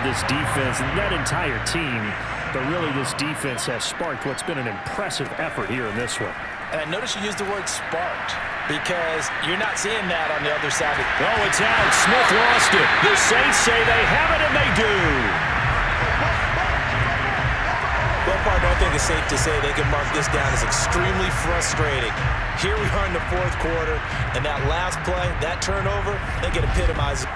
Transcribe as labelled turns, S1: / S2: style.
S1: this defense and that entire team. But really, this defense has sparked what's been an impressive effort here in this one.
S2: And I notice you use the word sparked because you're not seeing that on the other side.
S1: Oh, it's out. Smith lost it. The Saints say they have it, and they do.
S2: Well, partner, I think it's safe to say they can mark this down as extremely frustrating. Here we are in the fourth quarter, and that last play, that turnover, I think it epitomizes